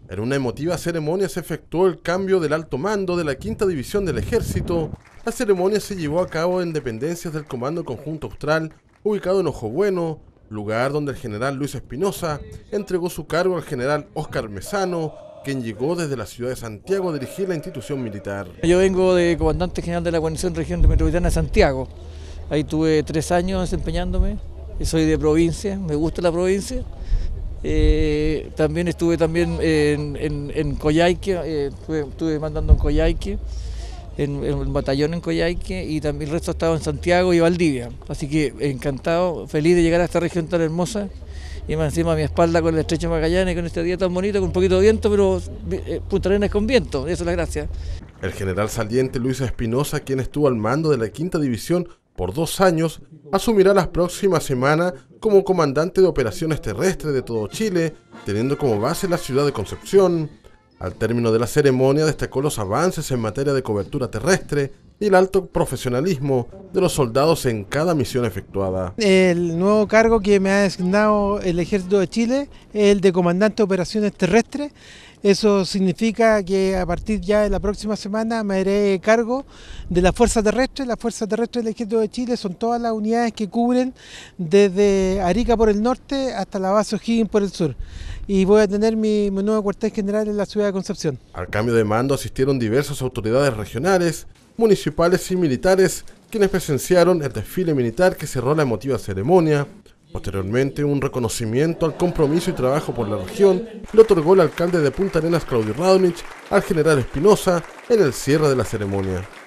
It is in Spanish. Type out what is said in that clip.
En una emotiva ceremonia se efectuó el cambio del alto mando de la Quinta División del Ejército. La ceremonia se llevó a cabo en dependencias del Comando Conjunto Austral, ubicado en Ojo Bueno, lugar donde el general Luis Espinosa entregó su cargo al general Óscar Mesano, quien llegó desde la ciudad de Santiago a dirigir la institución militar. Yo vengo de comandante general de la Guarnición Región Metropolitana de Santiago. Ahí tuve 3 años desempeñándome. Soy de provincia, me gusta la provincia. También estuve en Coyhaique, estuve mandando en Coyhaique, en el batallón en Coyhaique, y también el resto ha estado en Santiago y Valdivia. Así que encantado, feliz de llegar a esta región tan hermosa, y más encima a mi espalda con el estrecho Magallanes, con este día tan bonito, con un poquito de viento, pero Punta Arenas con viento, esa es la gracia. El general saliente Luis Espinosa, quien estuvo al mando de la Quinta División por 2 años, asumirá las próximas semanas como comandante de operaciones terrestres de todo Chile, teniendo como base la ciudad de Concepción. Al término de la ceremonia destacó los avances en materia de cobertura terrestre y el alto profesionalismo de los soldados en cada misión efectuada. El nuevo cargo que me ha designado el Ejército de Chile es el de comandante de operaciones terrestres. Eso significa que a partir ya de la próxima semana me haré cargo de la Fuerza Terrestre. La Fuerza Terrestre del Ejército de Chile son todas las unidades que cubren desde Arica por el norte hasta la base O'Higgins por el sur. Y voy a tener mi nuevo cuartel general en la ciudad de Concepción. Al cambio de mando asistieron diversas autoridades regionales, municipales y militares, quienes presenciaron el desfile militar que cerró la emotiva ceremonia. Posteriormente, un reconocimiento al compromiso y trabajo por la región le otorgó el alcalde de Punta Arenas, Claudio Radonich, al general Espinosa en el cierre de la ceremonia.